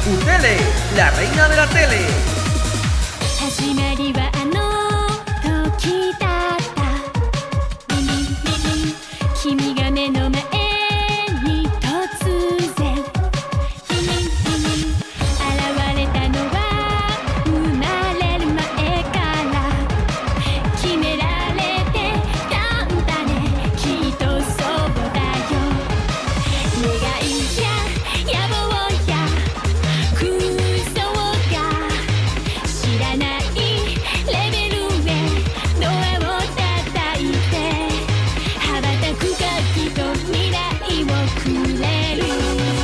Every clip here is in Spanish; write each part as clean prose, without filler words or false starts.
Putele, la reina de la tele. 始まりはあの時だったリンリンリンリン君が目の前に突然リンリンリンリン現れたのは生まれる前から決められてたんだねきっとそうだよ願いや野望や空想が知らないレベルへドアを叩いて羽ばたく鍵と未来をくれる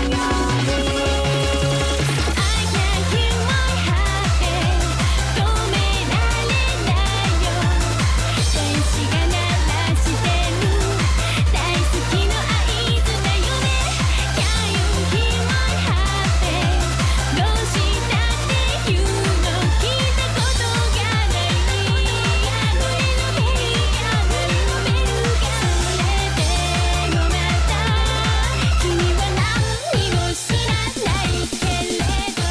I can't heal my heart 止められないよ天使が鳴らしてる大好きの合図だよね Can you hear my heart どうしたっていうの聞いたことがない声のベルが鳴るベルがそれでもまた君は何も知らないけれど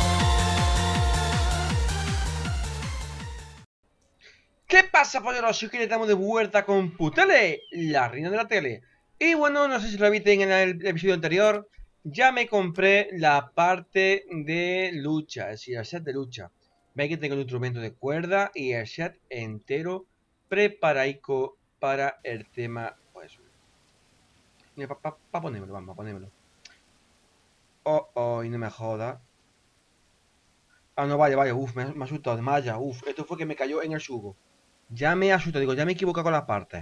¿Qué pasa, polleros? Que estamos de vuelta con Putele, la reina de la tele. Y bueno, no sé si lo viste en el episodio anterior. Ya me compré la parte de lucha, es decir, el set de lucha. Veis que tengo el instrumento de cuerda y el set entero preparaico para el tema. Pues, para ponérmelo, vamos, a ponérmelo. Oh, y no me joda. Ah, no, vaya, uff, me ha asustado, Maya, uff, esto fue que me cayó en el sugo. Ya me asustado, digo, ya me he equivocado con las partes.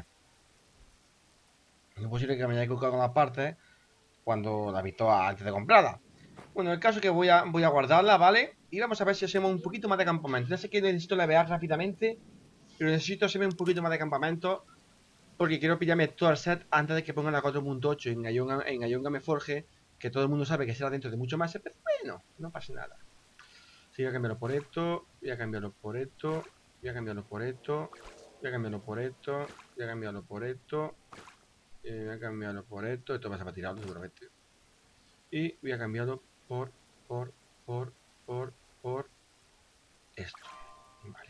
No es posible que me haya equivocado con las partes cuando la he visto antes de comprarla. Bueno, el caso es que voy a guardarla, ¿vale? Y vamos a ver si hacemos un poquito más de campamento. Ya sé que necesito levear rápidamente, pero necesito hacerme un poquito más de campamento porque quiero pillarme todo el set antes de que pongan la 4.8 en Ayonga me forje, que todo el mundo sabe que será dentro de mucho más, pero bueno, no pasa nada. Sí, voy a cambiarlo por esto, voy a cambiarlo por esto, voy a cambiarlo por esto, voy a cambiarlo por esto, voy a cambiarlo por esto, voy a cambiarlo por esto, esto va a ser para tirarlo seguramente. Y voy a cambiarlo por esto. Vale.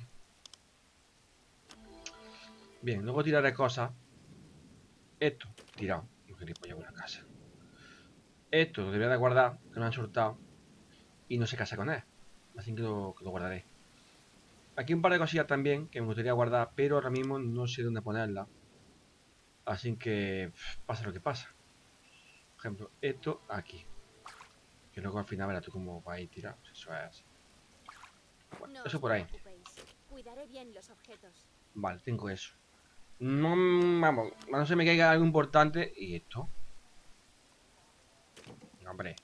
Bien, luego tiraré cosas. Esto, tirado. No quería poner una casa. Esto lo debería de guardar, que me han soltado. Y no se casa con él. Así que lo guardaré. Aquí un par de cosillas también que me gustaría guardar, pero ahora mismo no sé dónde ponerla. Así que pasa lo que pasa. Por ejemplo, esto aquí. Que luego al final verás tú cómo va a ir tirado. Eso es. Bueno, eso por ahí. Cuidaré bien los objetos. Vale, tengo eso. No, vamos, no se me caiga algo importante. ¿Y esto? Hombre.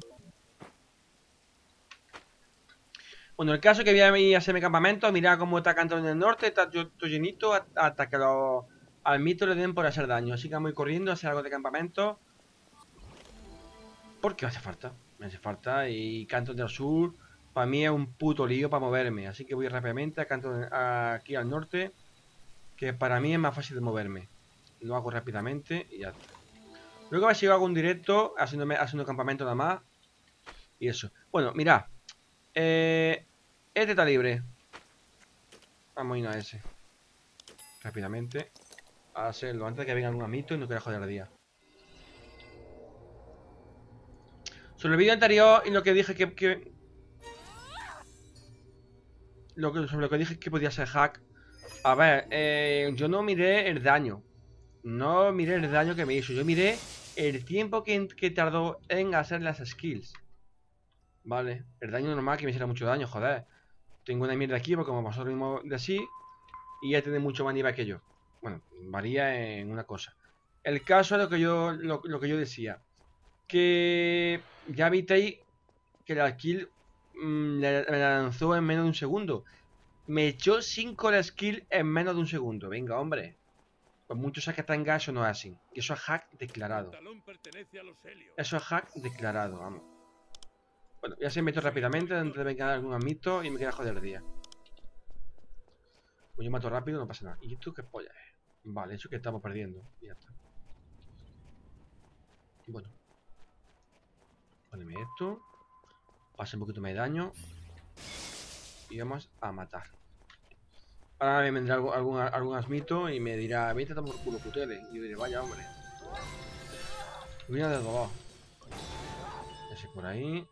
Bueno, el caso es que voy a ir a hacerme campamento. Mirad cómo está Cantón en el norte. Está todo llenito hasta que los almitos le den por hacer daño. Así que voy corriendo a hacer algo de campamento. Porque me hace falta. Me hace falta. Y Cantón del Sur para mí es un puto lío para moverme. Así que voy rápidamente a Cantón aquí al norte. Que para mí es más fácil de moverme. Lo hago rápidamente y ya está. Luego a ver si yo hago un directo haciendo campamento nada más. Y eso. Bueno, mirad. Este está libre. Vamos a ir a ese. Rápidamente. A hacerlo antes de que venga algún amito y no quiera joder el día. Sobre el vídeo anterior y lo que dije sobre lo que dije que podía ser hack. A ver, yo no miré el daño. No miré el daño que me hizo. Yo miré el tiempo que tardó en hacer las skills. Vale, el daño normal que me hiciera mucho daño, joder. Tengo una mierda aquí porque como vosotros mismo de así. Y ya tiene mucho más nivel que yo. Bueno, varía en una cosa. El caso es lo que yo decía. Que ya visteis que la skill me la lanzó en menos de un segundo. Me echó 5 la skill en menos de un segundo. Venga, hombre. Pues muchos saben que está en gas, eso no es así. Y eso es hack declarado. Eso es hack declarado, vamos. Bueno, ya se meto rápidamente antes de vengar algún amito y me queda joder el día. Pues yo mato rápido, no pasa nada. ¿Y tú qué polla es? Vale, eso que estamos perdiendo. Y ya está. Bueno. Poneme esto. Pasa un poquito más de daño. Y vamos a matar. Ahora me vendrá algún asmito y me dirá, vete a tomar por culo, putele. Y yo diré, vaya hombre. Ruina del dolor. Ese por ahí.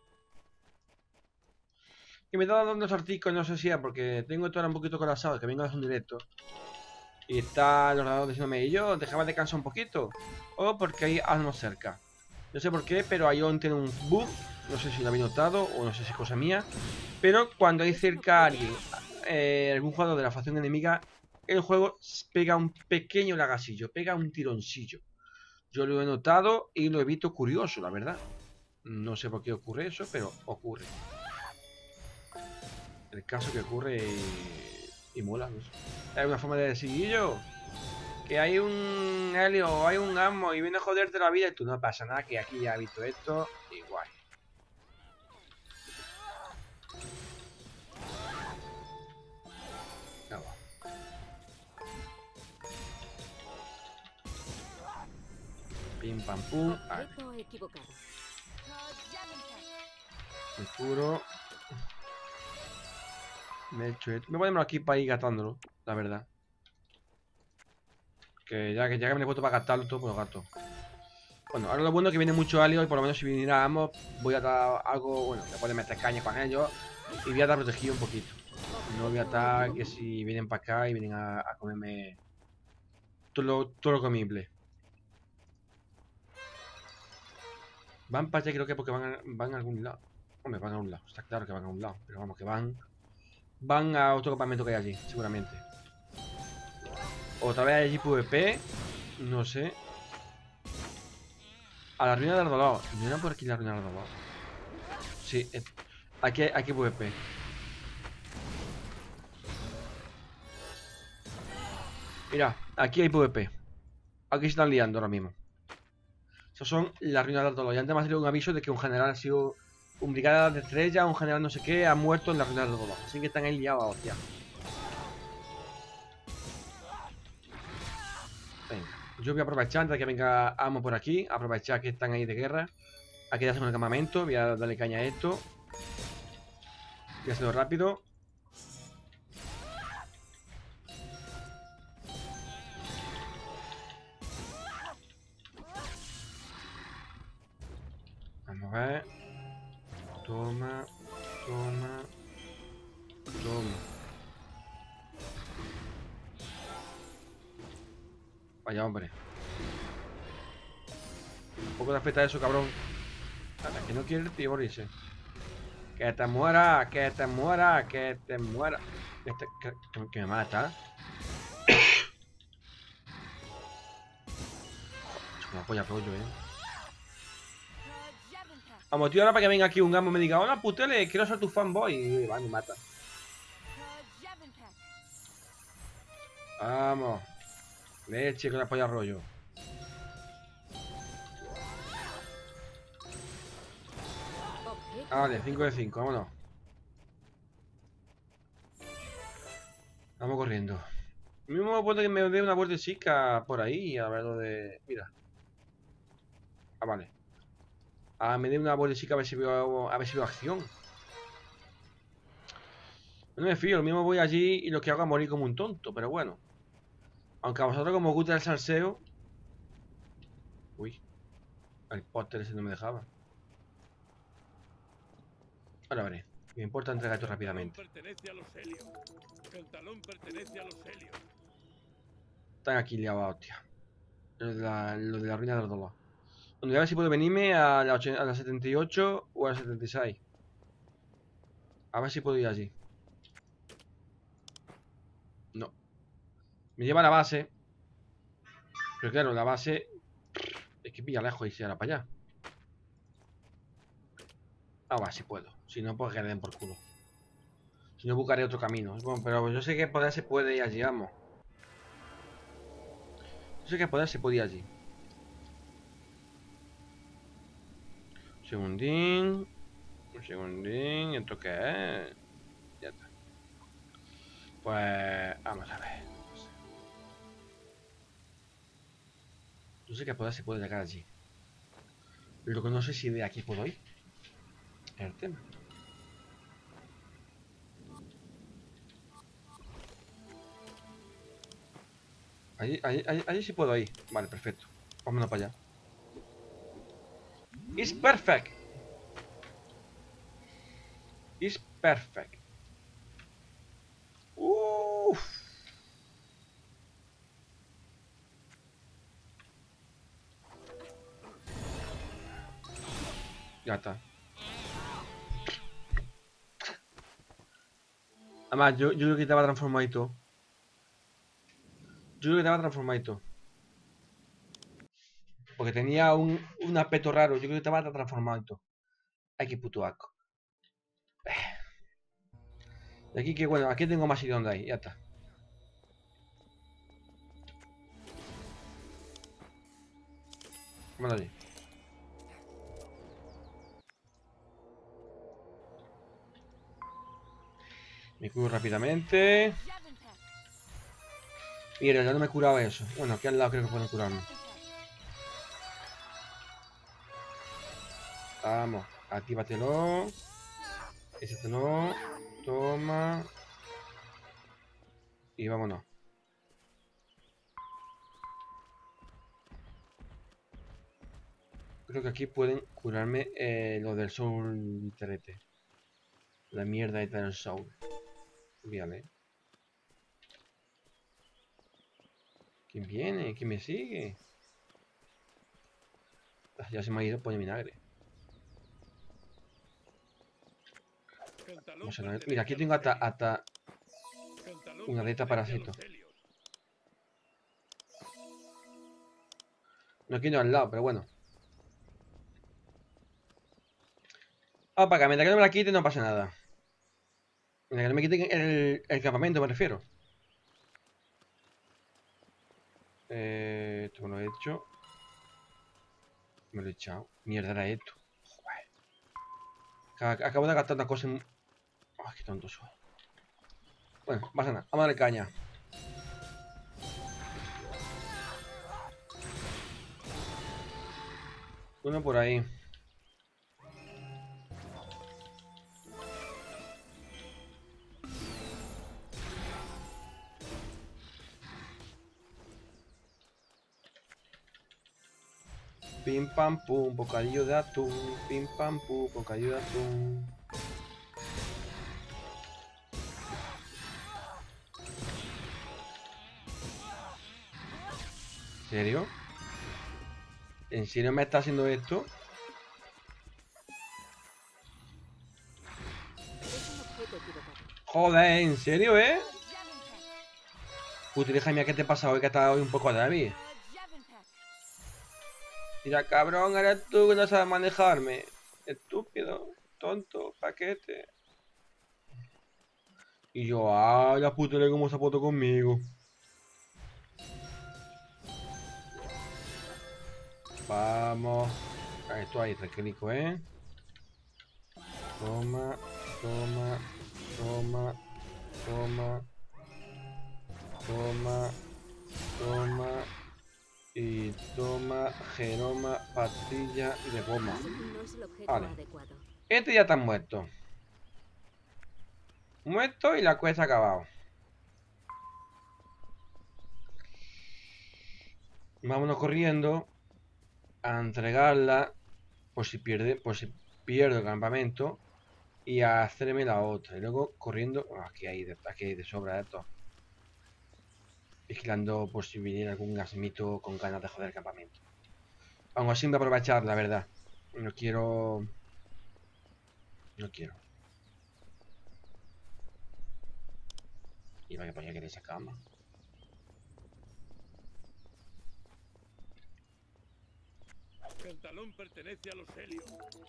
Y me está dando sarticos, no sé si es porque tengo todo un poquito colapsado, que vengo a hacer un directo. Y está el ordenador diciéndome, y yo, dejaba de descansar un poquito. O porque hay algo cerca. No sé por qué, pero Ion tiene un bug. No sé si lo habéis notado o no sé si es cosa mía. Pero cuando hay cerca a alguien, algún jugador de la facción enemiga, el juego pega un pequeño lagasillo, pega un tironcillo. Yo lo he notado y lo he visto curioso, la verdad. No sé por qué ocurre eso, pero ocurre. El caso que ocurre y mola, no sé. Hay una forma de decir, yo, que hay un Helio o hay un Ammo y viene a joderte la vida y tú no pasa nada, que aquí ya he visto esto, igual. Pim pam pum. Vale. Me curo. Me he hecho esto. Me voy a ponerlo aquí para ir gastándolo, la verdad. Que ya que me lo he puesto para gastarlo todo, pues lo gasto. Bueno, ahora lo bueno es que viene mucho alio y por lo menos si viniera Amos, voy a dar algo, bueno, le puedo meter caña con ellos y voy a estar protegido un poquito. No voy a estar que si vienen para acá y vienen a comerme todo lo comible. Van para allá creo que porque van a algún lado. Hombre, van a un lado, está claro que van a un lado, pero vamos, que van a otro campamento que hay allí, seguramente. Otra vez hay allí PvP, no sé. A la ruina del dolor. ¿No era por aquí la ruina del dolor? Sí, aquí PvP. Mira, aquí hay PvP. Aquí se están liando ahora mismo. Esas son las ruinas del dolor. Y antes me ha salido un aviso de que un general ha sido un brigada de estrella, un general no sé qué, ha muerto en las ruinas del dolor. Así que están ahí liados, hostia. Venga, yo voy a aprovechar antes de que venga Amo por aquí. Aprovechar que están ahí de guerra. Aquí ya hacemos el campamento. Voy a darle caña a esto. Voy a hacerlo rápido. Vamos a ver. Toma, toma, toma. Vaya hombre. Tampoco te afecta eso, cabrón. Hasta que no quiere el tío morirse. Que te muera, que te muera, que te muera. Que me mata. Una polla rollo, Vamos, tío, ahora para que venga aquí un gamo y me diga, hola putele, quiero ser tu fanboy. Y va, me mata. Vamos. Leche con la polla rollo. Vale, 5 de 5, vámonos. Vamos corriendo. Mismo me puedo que me dé una vueltecica por ahí, a ver lo de. Mira. Ah, vale. Ah, me dé una vueltecica a ver si veo acción. No me fío, lo mismo voy allí y lo que hago es morir como un tonto, pero bueno. Aunque a vosotros como os gusta el salseo. Uy. El póster ese no me dejaba. Ahora veré. Me importa entregar esto rápidamente. El talón pertenece a los Helios. Están aquí liados, hostia. Lo de la ruina del dolor. Bueno, voy a ver si puedo venirme a la 78 o a la 76. A ver si puedo ir allí. No. Me lleva a la base. Pero claro, la base es que pilla lejos y se hará para allá. A ver si puedo. Si no, pues que le den por culo. Si no, buscaré otro camino. Bueno, pero yo sé que poder se puede ir allí, vamos. Yo sé que poder se puede ir allí. Un segundín. Un segundín. ¿Esto qué es? Ya está. Pues vamos a ver. Yo sé que poder se puede llegar allí. Lo que no sé si de aquí puedo ir. Es el tema. Allí sí puedo ir. Vale, perfecto. Vámonos para allá. It's perfect. It's perfect. Uff. Ya está. Además, yo creo que estaba transformadito. Yo creo que estaba transformadito. Porque tenía un aspecto raro. Yo creo que estaba transformadito. Ay, qué puto asco. Y aquí que bueno, aquí tengo más sitio donde hay. Ya está. Vamos allí. Me curo rápidamente. Mira, ya no me curaba eso. Bueno, aquí al lado creo que pueden curarme. Vamos, actívatelo. Ese no. Toma. Y vámonos. Creo que aquí pueden curarme lo del soul terrete. La mierda esta del soul. Vale. ¿Quién viene? ¿Quién me sigue? Ah, ya se me ha ido por el vinagre. Vamos a ver. Mira, aquí tengo hasta una aleta parásito. No quiero al lado, pero bueno. Ah, para que mientras que no me la quiten no pasa nada. Mientras que no me quiten el campamento me refiero. Esto me lo he hecho. Me lo he echado. Mierda era esto. Joder. Acabo de gastar una cosa en... Ay, qué tonto soy. Bueno, pasa nada. Vamos a darle caña. Uno por ahí. Pim pam pum, bocadillo de atún. Pim pam pum, bocadillo de atún. ¿En serio? ¿En serio me está haciendo esto? Joder, ¿en serio, Puta mía, ¿qué te pasa hoy? Que estás hoy un poco débil. Mira, cabrón, eres tú que no sabes manejarme. Estúpido, tonto, paquete. Y yo, la puta le como se ha puesto conmigo. Vamos. Esto ahí, tranquilico, Toma, toma, toma, toma, toma, toma. Y toma genoma, pastilla de goma. Vale. Este ya está muerto. Muerto y la quest ha acabado. Vámonos corriendo a entregarla por si pierdo el campamento y a hacerme la otra. Y luego corriendo. Aquí hay de sobra de esto. Vigilando por si viniera algún gasmito con ganas de joder el campamento. Aún así voy a aprovechar, la verdad. No quiero. Y vaya, pues ya queréis esa cama. El talón pertenece a los Helios.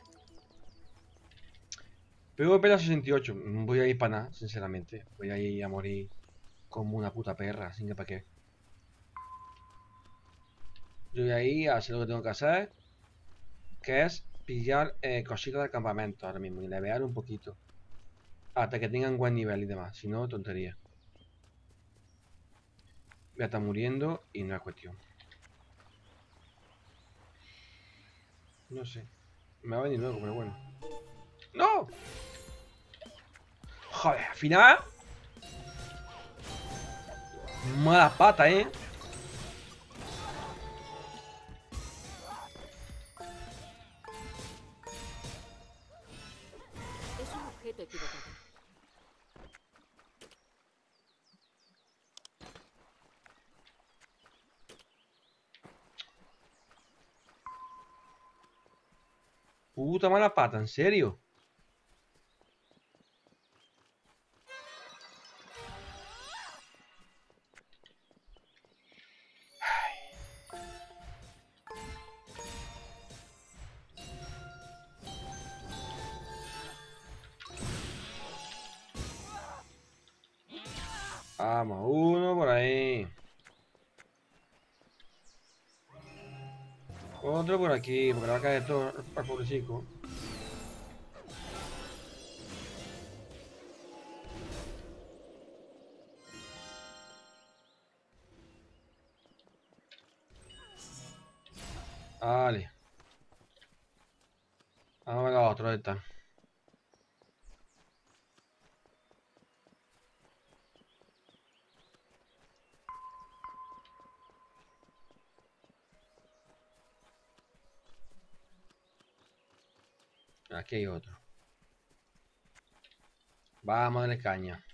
PvP a 68. Voy a ir para nada, sinceramente. Voy a ir a morir como una puta perra, sin que para qué. Yo voy a ir a hacer lo que tengo que hacer, que es pillar cositas del campamento ahora mismo y levear un poquito. Hasta que tengan buen nivel y demás. Si no, tontería. Voy a estar muriendo y no es cuestión. No sé. Me va a venir luego, pero bueno. ¡No! Joder, al final. Mala pata, objeto equivocado. Puta mala pata, ¿en serio? Vamos, uno por ahí. Otro por aquí, porque le va a caer todo al pobre chico. Vale. Vamos a ver a otro, ahí está. Aquí hay otro. Vamos a darle caña.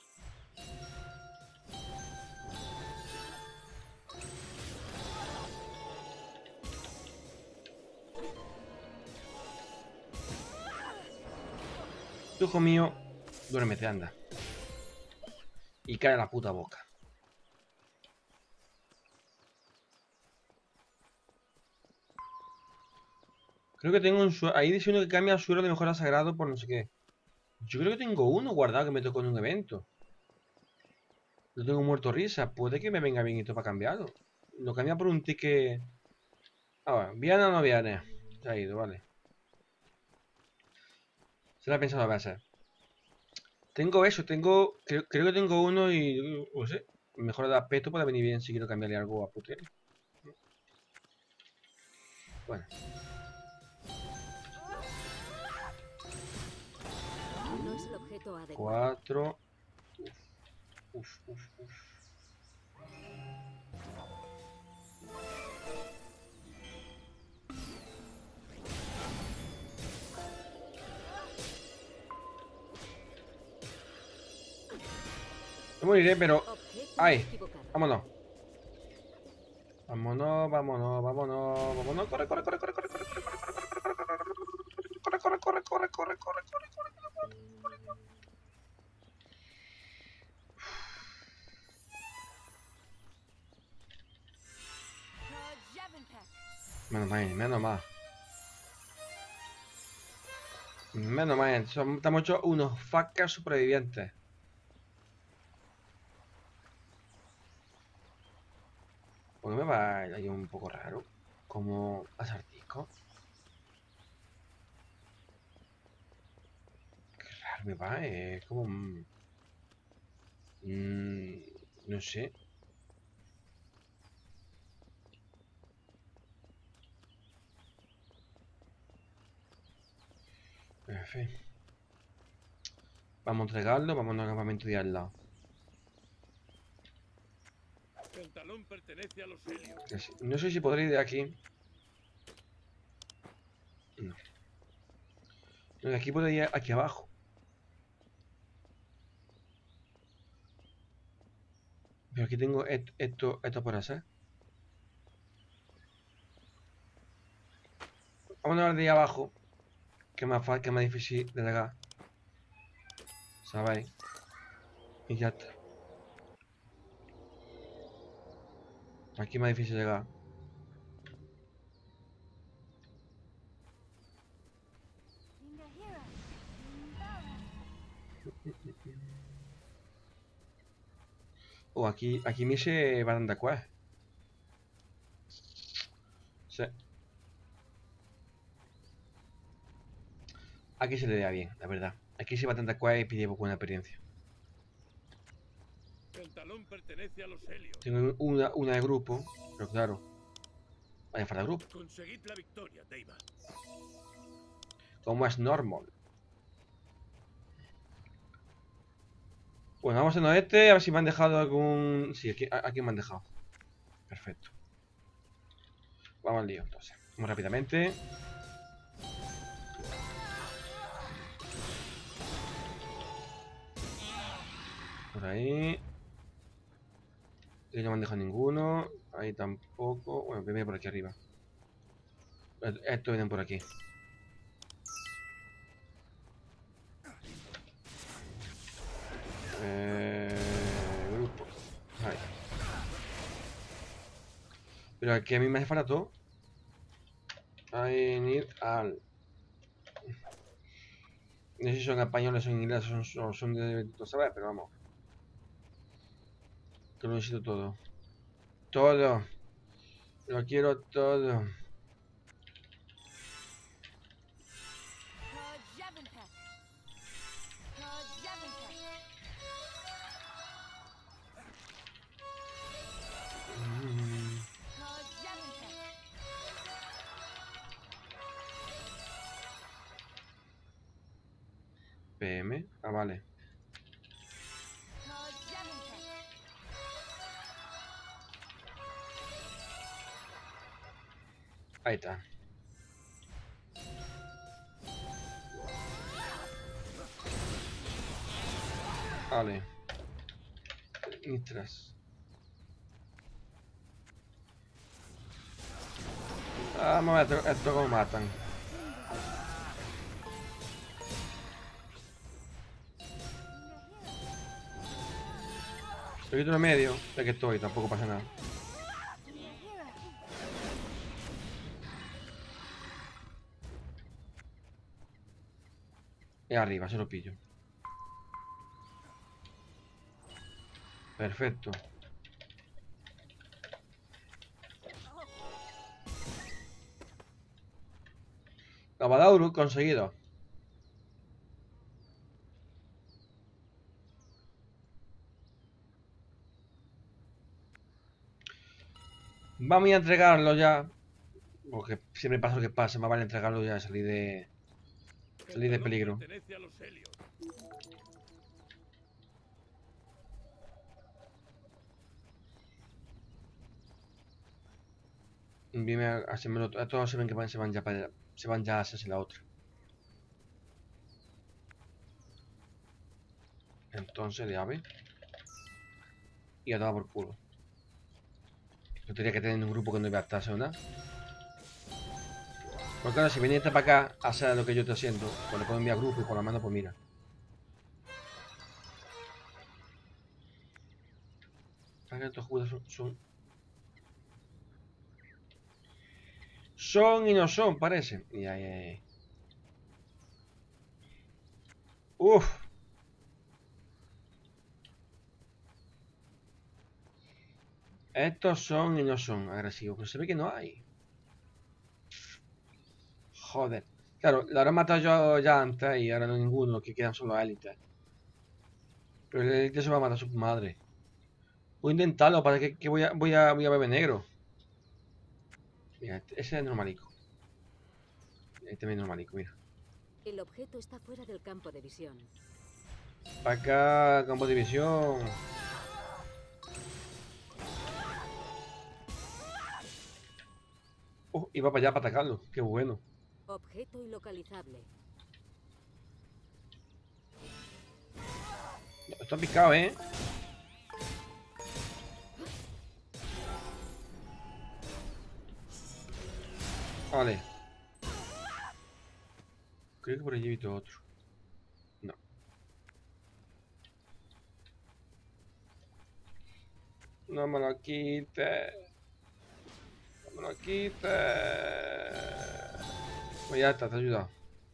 Tú, hijo mío, duérmete, anda. Y cae a la puta boca. Creo que tengo un suelo. Ahí dice uno que cambia el suelo de mejora sagrado por no sé qué. Yo creo que tengo uno guardado que me tocó en un evento. Lo tengo muerto risa. Puede que me venga bien esto para cambiarlo. Lo cambia por un ticket. Ah, bueno, ¿viene o no viene? Se ha ido, vale. Se lo ha pensado a hacer. Tengo eso, creo que tengo uno y no sé. Mejora de aspecto puede venir bien si quiero cambiarle algo a Puter. Bueno. No es el objeto adecuado. 4. Uf. No moriré, pero... Objeto ¡Ay! equivocado. Vámonos. Vámonos. Corre. Menos mal. Estamos hechos unos fuckers supervivientes. ¿Por qué me va ahí un poco raro? Como acertijo. Qué raro me va, como... no sé. En fin. Vamos a entregarlo, vamos al campamento de al lado. El talón pertenece a los Helios. No sé si podré ir de aquí. No. No, de aquí puedo ir aquí abajo. Pero aquí tengo esto por hacer. Vamos a ver de ahí abajo. Que es más difícil de llegar. ¿Sabéis? Y ya está. Aquí es más difícil llegar. Oh, aquí me se van de quest. Sí. Aquí se le vea bien, la verdad. Aquí se va tanta quest y pide buena experiencia. El talón pertenece a los Helios. Tengo una de grupo, pero claro. Vaya falta de grupo. Conseguid la victoria, Deiva. Como es normal. Bueno, vamos a hacer este, a ver si me han dejado algún... Sí, aquí me han dejado. Perfecto. Vamos al lío, entonces. Muy rápidamente. por ahí. Aquí no me han dejado ninguno. Ahí tampoco. Bueno, viene por aquí arriba. Estos vienen por aquí. Grupo. Ahí. Pero aquí a mí me hace falta todo. I need all. No sé si son españoles o ingleses o son de no saber, pero vamos. Que lo necesito todo. Todo. Lo quiero todo. PM. Ah, vale. Ahí está. Vale. Mitras. Vamos a ver esto cómo matan. Estoy en el medio, ya que estoy, tampoco pasa nada. Y arriba, se lo pillo. Perfecto. Lavadauro conseguido. Vamos a entregarlo ya. Porque siempre pasa lo que pasa. Más vale entregarlo ya y salir de peligro. Pertenece a los Helios. Dime, a todos se ven que se van ya para allá. Se van ya a hacerse la otra. Entonces, de ave. Y a tomar por culo. Yo tenía que tener un grupo que no iba a estarse o nada. Porque ahora si viene este para acá a hacer lo que yo estoy haciendo, pues le puedo enviar grupo y por la mano, pues mira. Para que estos juegos son y no son, parece. Y ahí. Uff. Estos son y no son agresivos, pero se ve que no hay. Joder. Claro, lo habrán matado yo ya antes y ahora no ninguno, los que quedan son los élites. Pero el élite se va a matar a su madre. Voy a intentarlo, para que voy a beber negro. Mira, ese es normalico. Este es normalico, mira. El objeto está fuera del campo de visión. Para acá, campo de visión. Y va para allá para atacarlo. Qué bueno. Objeto ilocalizable. Está picado, ¿eh? Vale. Creo que por allí he visto otro. No. No me lo quite. No me lo quite. Pues ya está, te he ayudado.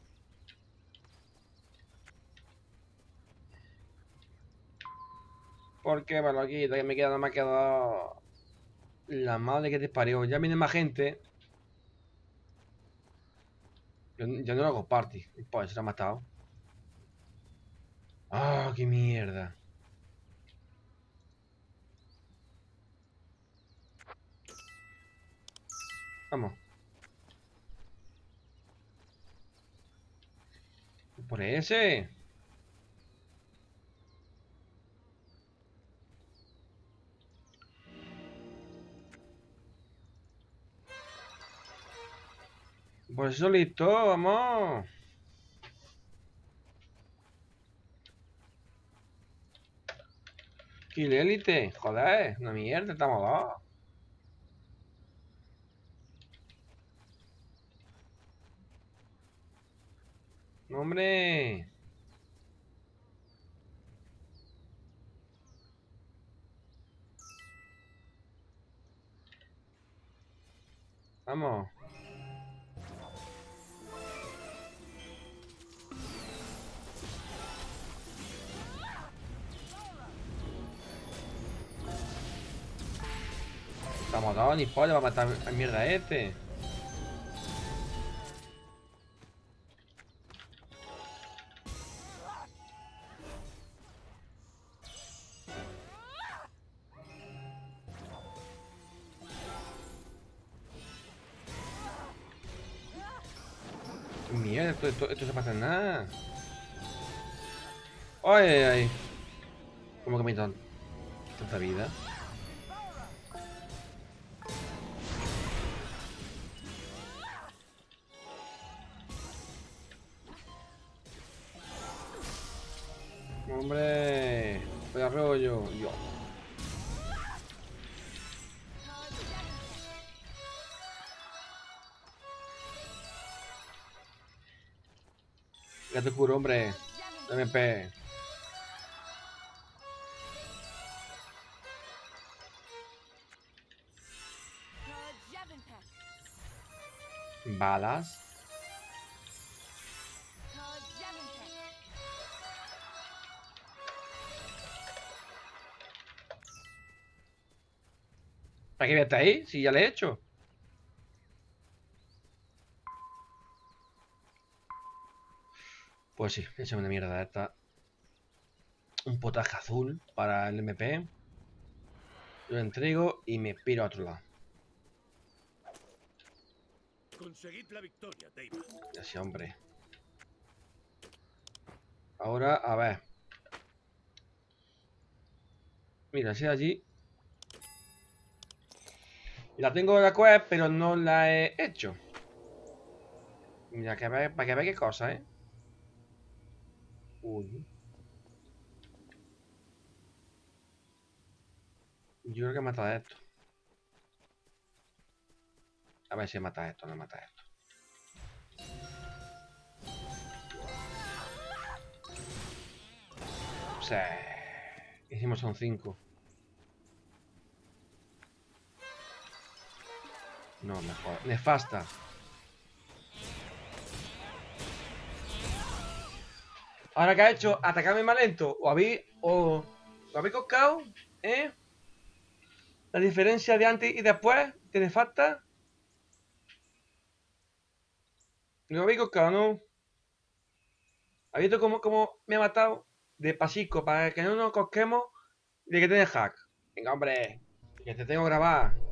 ¿Por qué me lo quita? Que me queda, no me ha quedado. La madre que te parió. Ya viene más gente. Yo no lo hago party. Pues se lo ha matado. Ah, qué mierda. Vamos. Por ese. Por eso listo, vamos. Kill Elite. Joder, una mierda, estamos dos. No, hombre. Vamos. Estamos dos, ni pollo, va a matar a mierda este. Mierda, esto se pasa en nada. Ay, ay, ay. ¿Cómo que me hizo tanta vida? Hombre, voy a rollo. Yo. Ya te curo, hombre. MP. Balas. ¿Para qué está ahí? Si ya le he hecho. Pues sí, échame una mierda esta. Un potaje azul para el MP. Lo entrego y me piro a otro lado. Conseguid la victoria, David. Así, hombre. Ahora, a ver. Mira, si allí. La tengo en la quest, pero no la he hecho. Mira, para que veáis qué cosa, ¿eh? Uy. Yo creo que mata esto. A ver si mata esto o no mata esto. O sea, hicimos son 5. No, mejor. Nefasta. Ahora que ha hecho atacarme más lento. ¿Lo habéis coscado? ¿Eh? La diferencia de antes y después de Nefasta. ¿Lo habéis coscado, no? ¿Habéis visto cómo me ha matado? De pasico, para que no nos cosquemos de que tiene hack. Venga, hombre. Que te tengo grabado.